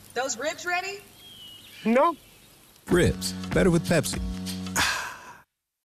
Those ribs ready? No. Ribs, better with Pepsi.